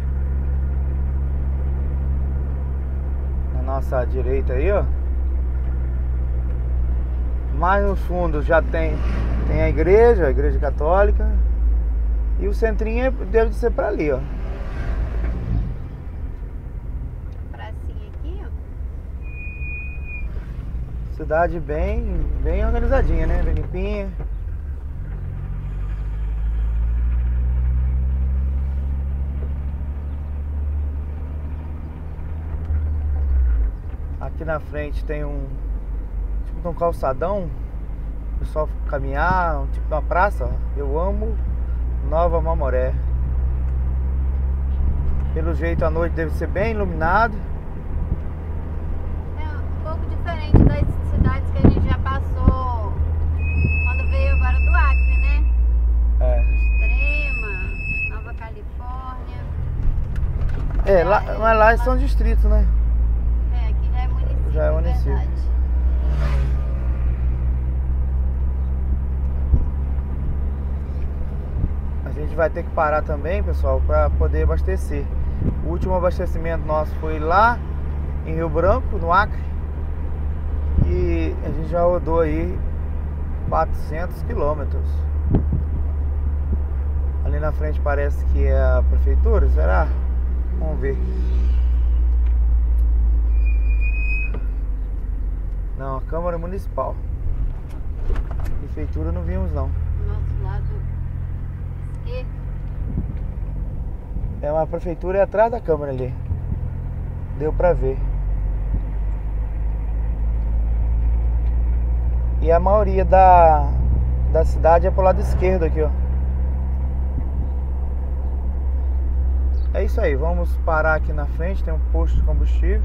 Na nossa direita aí, ó. Mais no fundo já tem, tem a igreja, a igreja católica. E o centrinho deve ser para ali, ó.
Pracinha aqui, ó.
Cidade bem, bem organizadinha, né? Bem limpinha. Aqui na frente tem um tipo de um calçadão, o pessoal caminhar, um tipo de uma praça. Ó. Eu amo Nova Mamoré. Pelo jeito a noite deve ser bem iluminado.
É um pouco diferente das cidades que a gente já passou quando veio agora do Acre, né?
É.
Extrema, Nova Califórnia.
É, lá, mas lá são distritos, né?
É, aqui já é município.
Já é município.
Verdade.
A gente vai ter que parar também, pessoal, para poder abastecer. O último abastecimento nosso foi lá em Rio Branco, no Acre. E a gente já rodou aí quatrocentos quilômetros. Ali na frente parece que é a prefeitura, será? Vamos ver. Não, a Câmara Municipal. Prefeitura não vimos não.
Do nosso lado esquerdo.
É, uma prefeitura é atrás da Câmara ali. Deu pra ver. E a maioria da, da cidade é pro lado esquerdo aqui, ó. É isso aí, vamos parar aqui na frente, tem um posto de combustível.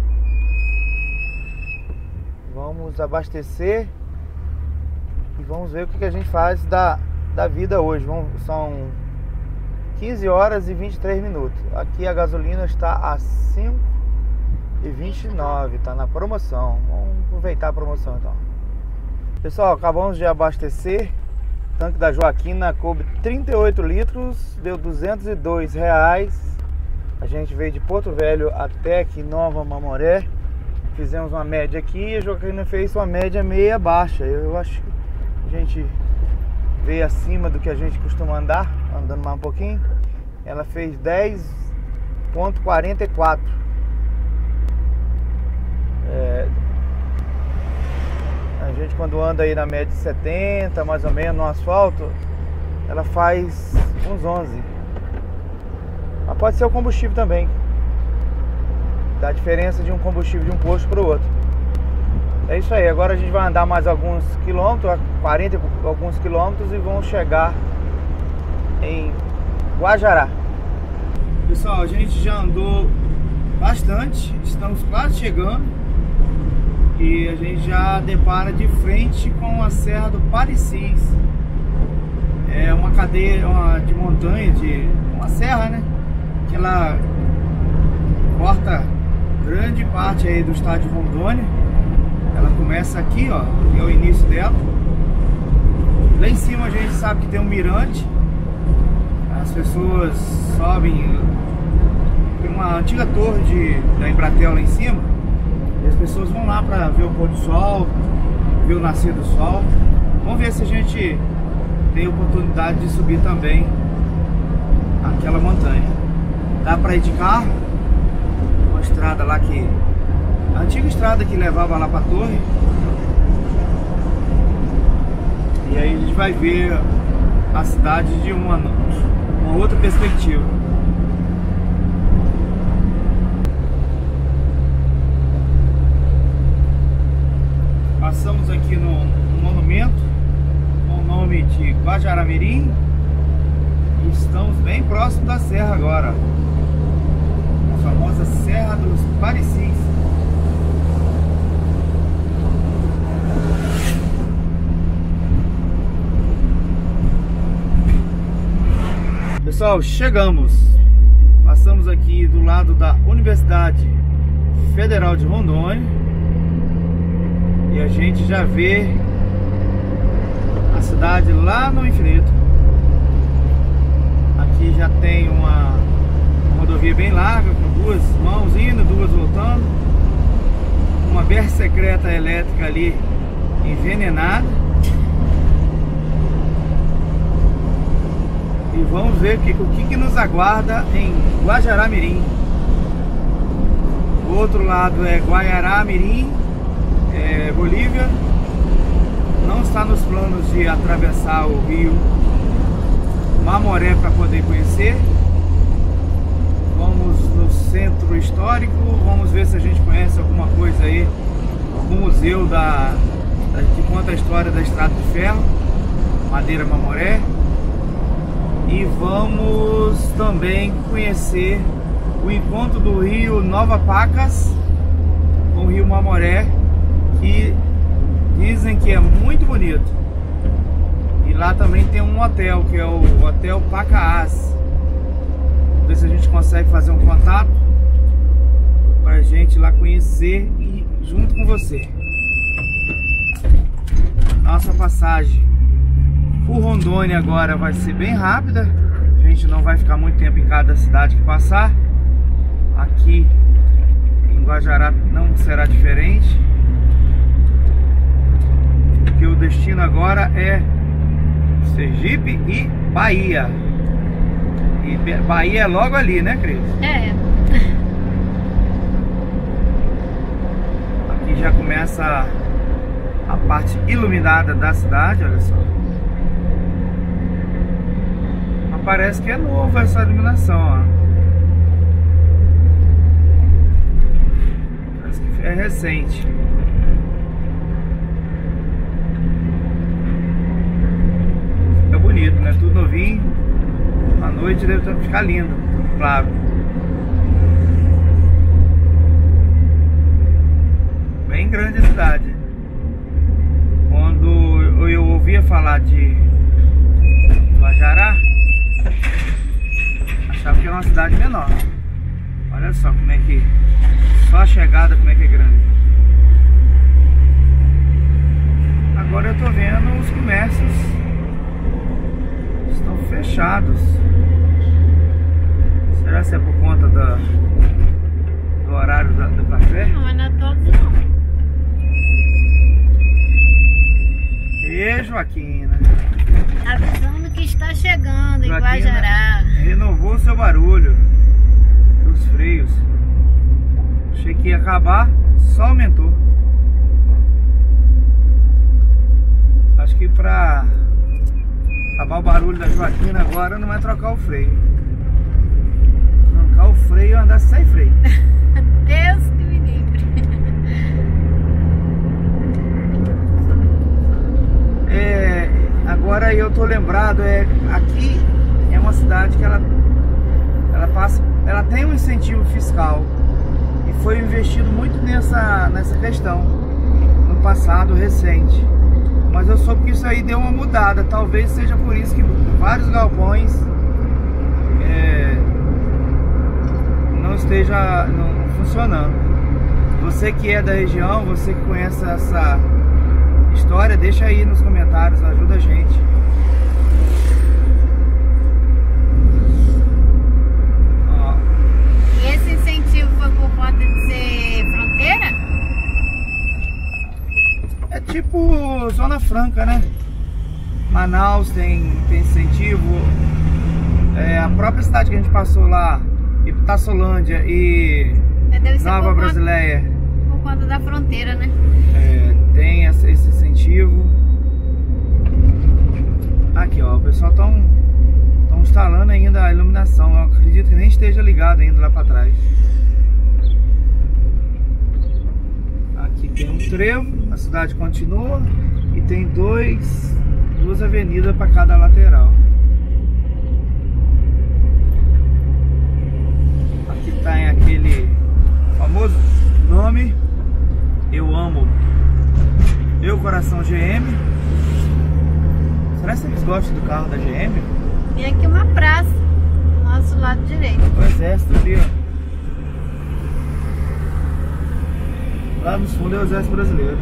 Vamos abastecer e vamos ver o que, que a gente faz da, da vida hoje. Vamos, são quinze horas e vinte e três minutos. Aqui a gasolina está a cinco e vinte e nove, tá na promoção. Vamos aproveitar a promoção então. Pessoal, acabamos de abastecer. O tanque da Joaquina coube trinta e oito litros, deu duzentos e dois reais. A gente veio de Porto Velho até aqui Nova Mamoré. Fizemos uma média aqui e a Joaquina fez uma média meia baixa. Eu acho que a gente veio acima do que a gente costuma andar, andando mais um pouquinho. Ela fez dez vírgula quarenta e quatro. É, a gente quando anda aí na média de setenta, mais ou menos, no asfalto, ela faz uns onze. Mas pode ser o combustível também. Dá a diferença de um combustível de um posto para o outro. É isso aí, agora a gente vai andar mais alguns quilômetros, quarenta e alguns quilômetros, e vamos chegar em Guajará. Pessoal, a gente já andou bastante, estamos quase chegando e a gente já depara de frente com a Serra do Parecis. É uma cadeia uma, de montanha, de uma serra, né? Que ela corta grande parte aí do estado de Rondônia. Ela começa aqui, ó, que é o início dela. Lá em cima a gente sabe que tem um mirante. As pessoas sobem, tem uma antiga torre de, da Embratel lá em cima. E as pessoas vão lá para ver o pôr do sol, ver o nascer do sol. Vamos ver se a gente tem oportunidade de subir também aquela montanha. Dá para ir de carro. Uma estrada lá que... a antiga estrada que levava lá para a torre. E aí a gente vai ver a cidade de uma, uma outra perspectiva. Passamos aqui no, no monumento com o nome de Guajará-Mirim. E estamos bem próximo da serra agora. A famosa Serra dos Parecis. Pessoal, chegamos. Passamos aqui do lado da Universidade Federal de Rondônia. E a gente já vê a cidade lá no infinito. Aqui já tem uma, uma rodovia bem larga, com duas mãos indo, duas voltando. Uma B R secreta elétrica ali envenenada. E vamos ver o que, o que, que nos aguarda em Guajará-Mirim. O outro lado é Guaiará-Mirim, é, Bolívia. Não está nos planos de atravessar o rio Mamoré para poder conhecer. Vamos no centro histórico, vamos ver se a gente conhece alguma coisa aí o museu da, da, que conta a história da Estrada de Ferro, Madeira Mamoré. E vamos também conhecer o encontro do rio Nova Pacas com o rio Mamoré, que dizem que é muito bonito. E lá também tem um hotel, que é o Hotel Pacaás. Vamos ver se a gente consegue fazer um contato pra gente lá conhecer e junto com você. Nossa passagem por Rondônia agora vai ser bem rápida. A gente não vai ficar muito tempo em cada cidade que passar. Aqui em Guajará não será diferente, porque o destino agora é Sergipe e Bahia. E Bahia é logo ali, né, Cris?
É.
Aqui já começa a parte iluminada da cidade, olha só. Mas parece que é novo essa iluminação, ó. Parece que é recente. Fica bonito, né? Tudo novinho. À noite deve ficar lindo, claro. Bem grande a cidade. Quando eu ouvia falar de Guajará, achava que era uma cidade menor. Olha só como é que... Só a chegada como é que é grande. Agora eu tô vendo os comércios estão fechados. Será que é por conta da, do horário da, do café?
Não, mas não é todos não.
E Joaquina,
Avisando que está chegando em
Joaquina
Guajará.
renovou seu barulho dos freios. Achei que ia acabar, só aumentou. Acho que pra acabar o barulho da Joaquina agora não vai trocar o freio. Trocar o freio e andar sem freio.
Deus que me livre.
É, agora eu tô lembrado, é, aqui é uma cidade que ela, ela passa, ela tem um incentivo fiscal e foi investido muito nessa, nessa questão no passado recente. Mas eu soube que isso aí deu uma mudada. Talvez seja por isso que vários galpões é, não esteja não, funcionando. Você que é da região, você que conhece essa história, deixa aí nos comentários, ajuda a gente. Ó.
E esse incentivo foi por conta de ser fronteira?
É tipo Zona Franca, né? Manaus tem, tem incentivo. É, a própria cidade que a gente passou lá, Itaçolândia e
Deve ser
Nova
por
Brasileia,
conta, por conta da fronteira, né?
é, tem esse esse incentivo. Aqui, ó, o pessoal estão instalando ainda a iluminação. Eu acredito que nem esteja ligado ainda lá para trás. Aqui tem um trevo, a cidade continua e tem dois, duas avenidas para cada lateral. Aqui tem aquele famoso nome, eu amo, meu coração G M. Será que eles gostam do carro da G M?
Tem aqui uma praça, do nosso lado direito.
O exército ali, ó. Lá no fundo é o exército brasileiro.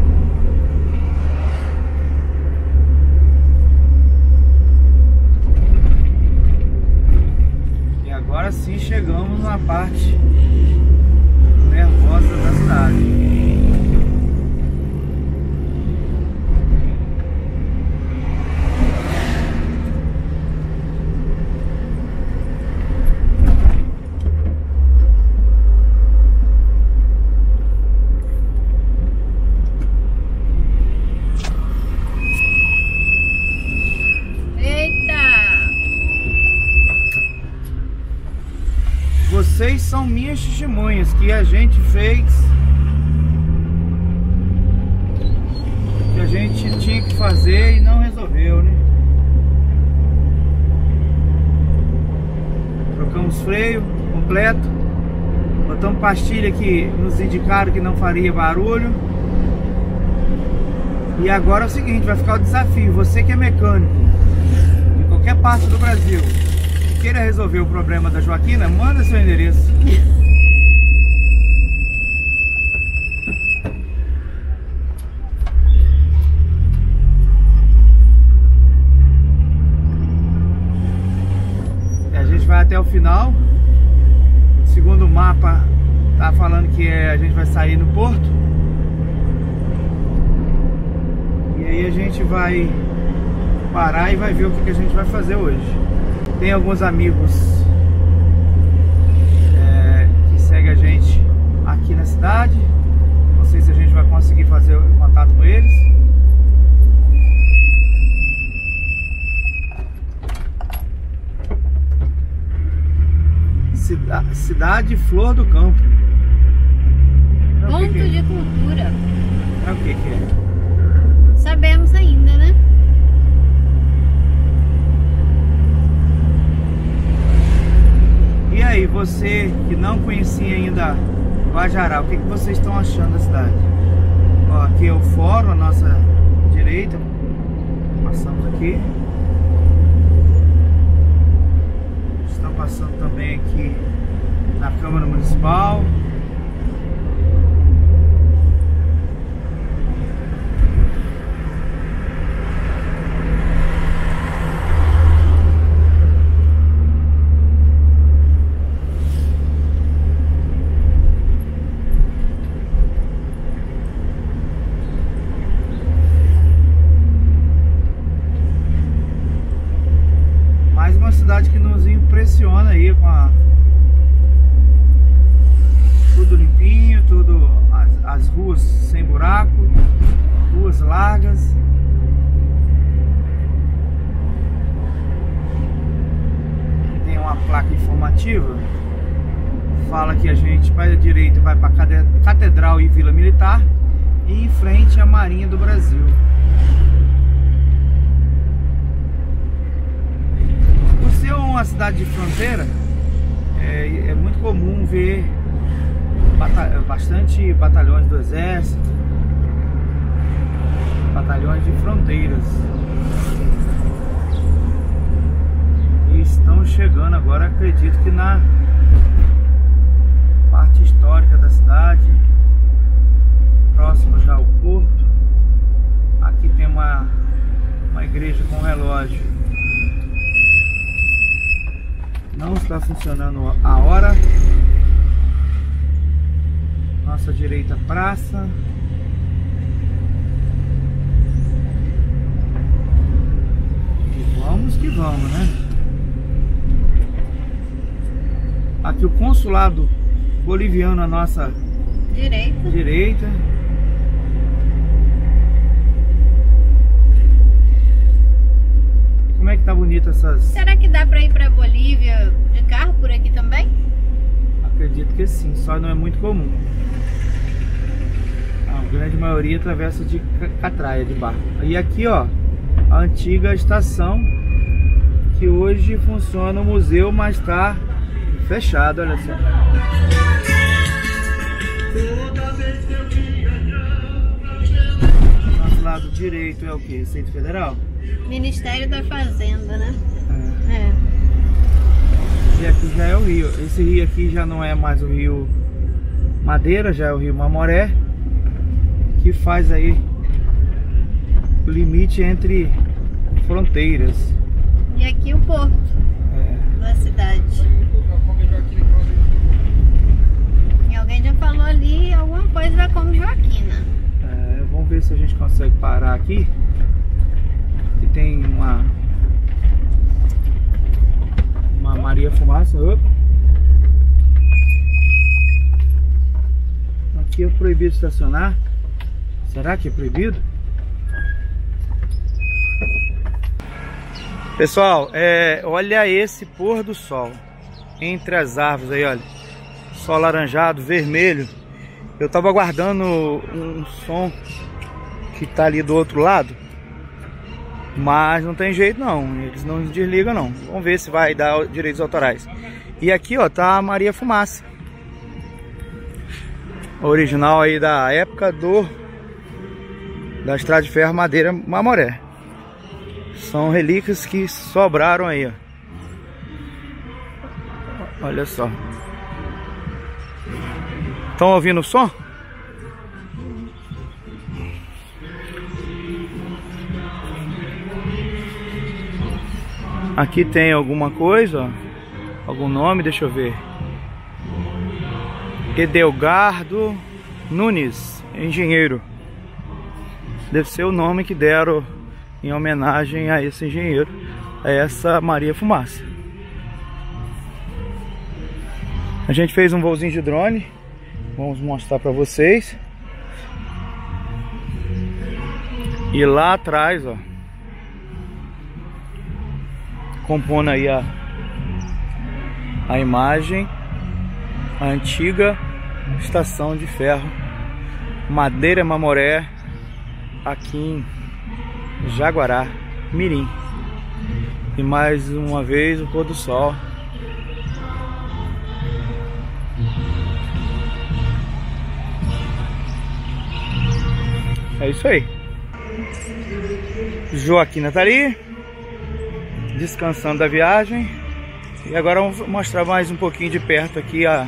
E agora sim chegamos na parte nervosa da cidade. Vocês são minhas testemunhas que a gente fez gente tinha que fazer e não resolveu, né? Trocamos freio completo, botamos pastilha que nos indicaram que não faria barulho. E agora é o seguinte, vai ficar o desafio, você que é mecânico de qualquer parte do Brasil, queira resolver o problema da Joaquina, manda seu endereço. A gente vai até o final. Segundo o mapa, tá falando que é, a gente vai sair no porto. E aí a gente vai parar e vai ver o que, que a gente vai fazer hoje. Tem alguns amigos é, que seguem a gente aqui na cidade. Não sei se a gente vai conseguir fazer o contato com eles. Cida- Cidade Flor do Campo. É o que
Ponto
que é?
de cultura.
É o que que é?
Não sabemos ainda, né?
E aí, você que não conhecia ainda Guajará, o que, que vocês estão achando da cidade? Ó, aqui é o fórum, a nossa direita. Passamos aqui. Estão passando também aqui na Câmara Municipal. Mais uma cidade que nos impressiona aí com a... tudo limpinho, tudo as, as ruas sem buraco, ruas largas. Tem uma placa informativa, fala que a gente vai à direita e vai para Catedral e Vila Militar, e em frente à Marinha do Brasil. Por ser uma cidade de fronteira, é, é muito comum ver bata- bastante batalhões do exército, batalhões de fronteiras. E estão chegando agora, acredito que na parte histórica da cidade, próximo já ao porto. Aqui tem uma, uma igreja com relógio. Não está funcionando a hora. Nossa direita, praça. E vamos que vamos, né? Aqui o consulado boliviano à nossa
Direita.
direita. Como é que tá bonita essas...
Será que dá pra ir pra Bolívia de carro por aqui também?
Acredito que sim, só não é muito comum. A grande maioria atravessa de ca- catraia, de barco. E aqui, ó, a antiga estação, que hoje funciona o museu, mas está fechado, olha só. Nosso lado direito é o que? Receita Federal?
Ministério da Fazenda, né?
É.
É.
E aqui já é o rio. Esse rio aqui já não é mais o rio Madeira, já é o rio Mamoré, que faz aí o limite entre fronteiras.
E aqui o porto
É.
da cidade. E alguém já falou ali alguma coisa da Como Joaquina.
É, vamos ver se a gente consegue parar aqui. E tem uma uma Maria Fumaça. Opa. Aqui é proibido estacionar. Será que é proibido? Pessoal, é, olha esse pôr do sol entre as árvores aí, olha. Sol laranjado, vermelho. Eu tava aguardando um som que tá ali do outro lado. Mas não tem jeito não, eles não desligam não. Vamos ver se vai dar direitos autorais. E aqui, ó, tá a Maria Fumaça. Original aí da época do da Estrada de Ferro Madeira Mamoré. São relíquias que sobraram aí, ó. Olha só. Estão ouvindo o som? Aqui tem alguma coisa, ó. Algum nome, deixa eu ver. Edelgardo Nunes, engenheiro. Deve ser o nome que deram em homenagem a esse engenheiro, a essa Maria Fumaça. A gente fez um voozinho de drone, vamos mostrar para vocês. E lá atrás, ó, compondo aí a, a imagem, a antiga estação de ferro Madeira Mamoré, aqui em Jaguará Mirim. E mais uma vez o pôr do sol. É isso aí. Joaquina tá ali, descansando da viagem. E agora vamos mostrar mais um pouquinho de perto aqui a,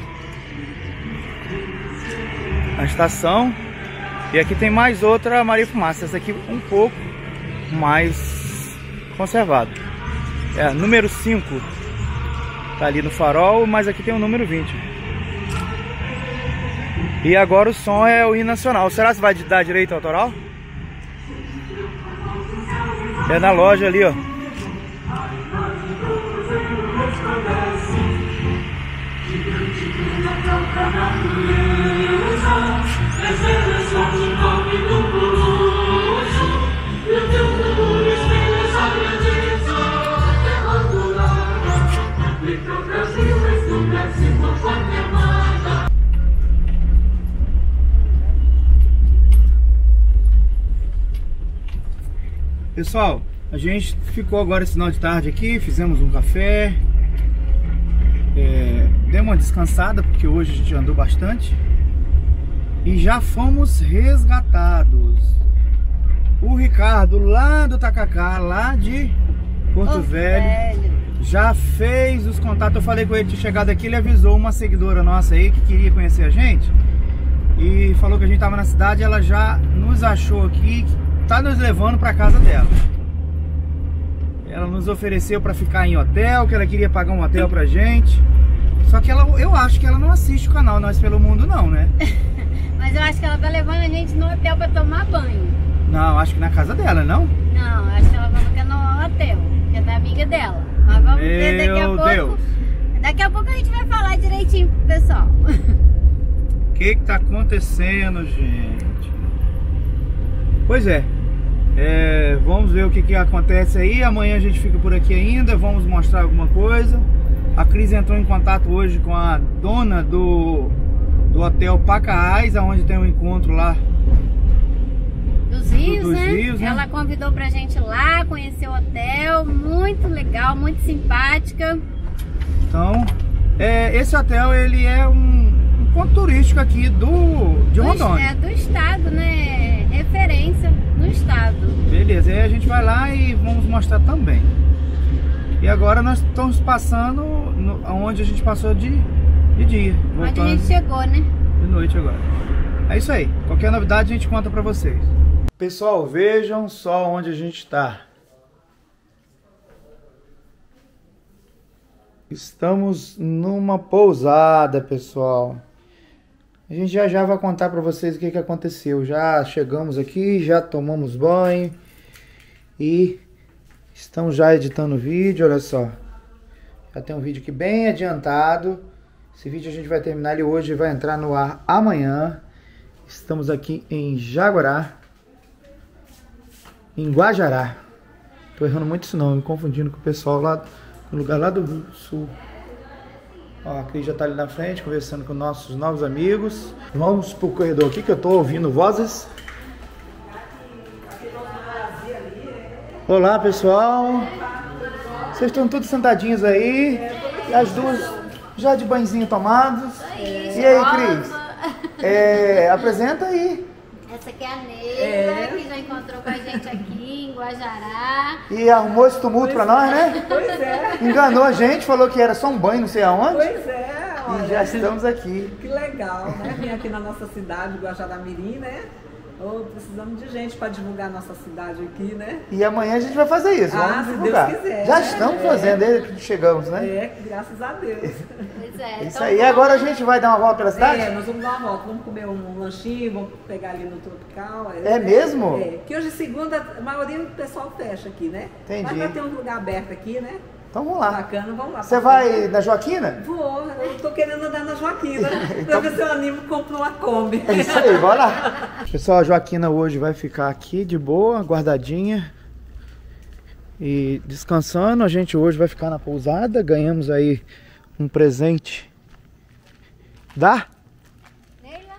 a estação. E aqui tem mais outra Maria Fumaça. Essa aqui um pouco mais conservada. É a número cinco. Tá ali no farol, mas aqui tem o número vinte. E agora o som é o hino nacional. Será que vai dar direito autoral? É na loja ali, ó. Pessoal, a gente ficou agora esse final de tarde aqui, fizemos um café, é, deu uma descansada porque hoje a gente andou bastante e já fomos resgatados. O Ricardo lá do Tacacá, lá de Porto oh, Velho, velho, já fez os contatos. Eu falei com ele de chegado aqui, ele avisou uma seguidora nossa aí que queria conhecer a gente e falou que a gente estava na cidade. Ela já nos achou aqui, tá nos levando para casa dela. Ela nos ofereceu para ficar em hotel, que ela queria pagar um hotel pra gente. Só que ela, eu acho que ela não assiste o canal Nós Pelo Mundo não, né?
Mas eu acho que ela tá levando a gente no hotel para tomar banho.
Não, acho que na casa dela, não?
Não, acho que ela vai ficar no hotel, que é da amiga dela. Mas vamos
Meu
ver daqui a pouco.
Deus.
Daqui a pouco a gente vai falar direitinho pro pessoal.
O que que tá acontecendo, gente? Pois é. É, vamos ver o que que acontece aí. Amanhã a gente fica por aqui ainda. Vamos mostrar alguma coisa. A Cris entrou em contato hoje com a dona do, do hotel Pacaás, onde tem um encontro lá
dos rios,
dos
né?
rios, né?
Ela convidou pra gente lá conhecer o hotel. Muito legal, muito simpática.
Então, é, esse hotel ele é um, um ponto turístico aqui do, de Rondônia.
É do estado, né? Referência no estado.
Beleza, aí a gente vai lá e vamos mostrar também. E agora nós estamos passando no, onde a gente passou de, de dia.
Onde a gente chegou, né?
De noite agora. É isso aí. Qualquer novidade a gente conta pra vocês. Pessoal, vejam só onde a gente está. Estamos numa pousada, pessoal. A gente já já vai contar pra vocês o que que aconteceu. Já chegamos aqui, já tomamos banho e estamos já editando o vídeo, olha só. Já tem um vídeo aqui bem adiantado. Esse vídeo a gente vai terminar ele hoje e vai entrar no ar amanhã. Estamos aqui em Jaguará, em Guajará. Tô errando muito isso não, me confundindo com o pessoal lá no lugar lá do sul. Ó, a Cris já tá ali na frente, conversando com nossos novos amigos. Vamos pro corredor aqui que eu tô ouvindo vozes. Olá, pessoal. Vocês estão todos sentadinhos aí. As duas já de banhozinho tomados. E aí, Cris? É, apresenta aí.
Essa aqui é a Neila, é. que já encontrou com a gente aqui em Guajará.
E arrumou esse tumulto
pois
pra nós, né?
Pois é.
Enganou a gente, falou que era só um banho, não sei aonde.
Pois é. Olha,
e já estamos aqui.
Que legal, né? Vim aqui na nossa cidade, Guajará-Mirim, né? Oh, precisamos de gente para divulgar nossa cidade aqui, né?
E amanhã a gente vai fazer isso.
Ah,
vamos
se
divulgar.
Deus quiser.
Já
né?
estamos
é.
fazendo desde que chegamos, né?
É, graças a Deus.
Pois é.
Isso
então
aí.
vamos...
Agora a gente vai dar uma volta pela cidade?
É, nós vamos dar uma volta, vamos comer um lanchinho, vamos pegar ali no Tropical.
É mesmo?
É, que hoje segunda, a maioria do pessoal fecha aqui, né?
Entendi.
Mas vai ter um lugar aberto aqui, né?
Então vamos lá.
Bacana, vamos lá.
Você vai na Joaquina?
Vou, eu tô querendo andar na Joaquina,
Então-
pra ver se eu animo e compro uma Kombi.
É isso aí, bora lá. Pessoal, a Joaquina hoje vai ficar aqui de boa, guardadinha e descansando. A gente hoje vai ficar na pousada. Ganhamos aí um presente. Dá?
Neila?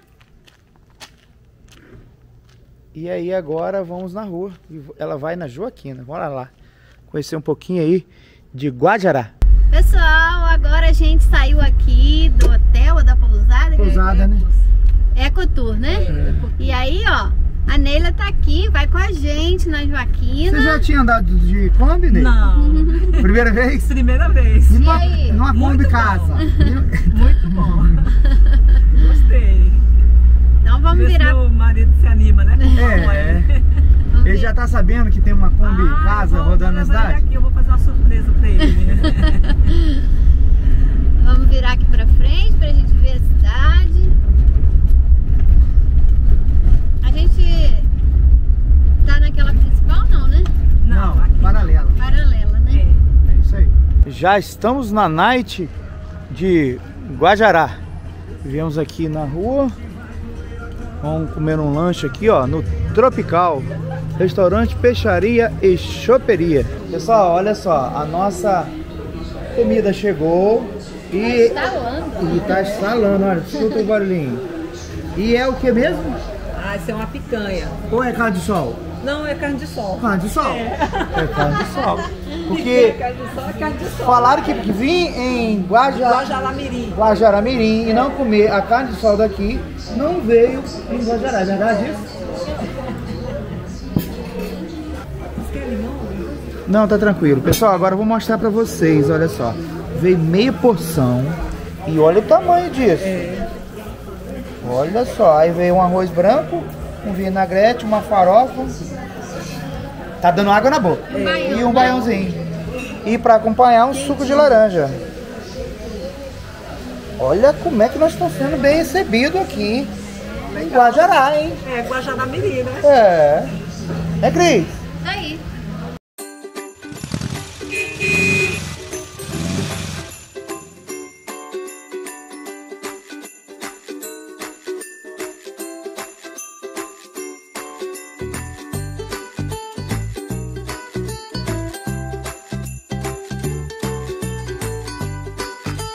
E aí agora vamos na rua. E ela vai na Joaquina. Bora lá. Conhecer um pouquinho aí de Guajará.
Pessoal, agora a gente saiu aqui do hotel ou da pousada.
Pousada, né?
Ecotour, né? É. E aí, ó, a Neila tá aqui, vai com a gente na Joaquina.
Você já tinha andado de Kombi, Ney?
Não,
Primeira vez?
primeira vez.
E aí?
Numa Kombi
Muito
casa.
Muito bom. Gostei.
Então vamos
Vê se
virar.
meu marido se anima, né?
É.
Vamos
Ele
vir-
já tá sabendo que tem uma Kombi
Ah,
casa
eu vou-
rodando na
vou levar ele
cidade?
aqui, eu vou fazer uma surpresa pra ele.
Vamos virar aqui pra frente pra gente ver a cidade. A gente tá naquela principal não, né?
Não,
aqui
paralela.
Paralela, né?
É.
É isso aí. Já estamos na night de Guajará. Viemos aqui na rua. Vamos comer um lanche aqui, ó, no Tropical. Restaurante, peixaria e choperia. Pessoal, olha só, a nossa comida chegou e
Estalando.
e tá estalando, olha, escuta o barulhinho. E é o que mesmo?
Ah, isso é uma picanha.
Ou é carne de sol?
Não, é carne de sol.
Carne de sol.
É.
É carne de sol.
É
Porque
carne de sol, é carne de sol.
falaram que vir em Guajará,
Guajará-Mirim.
Guajará-Mirim e não comer a carne de sol daqui, não veio em Guajará, é verdade isso?
Você quer limão?
Não, tá tranquilo. Pessoal, agora eu vou mostrar pra vocês, olha só. Veio meia porção e olha o tamanho disso.
É.
Olha só, aí veio um arroz branco, um vinagrete, uma farofa. Tá dando água na boca.
É.
E um baiãozinho. E pra acompanhar um suco de laranja. Olha como é que nós estamos sendo bem recebidos aqui em Guajará, hein?
É, Guajará-Mirim, né?
É. É, Cris?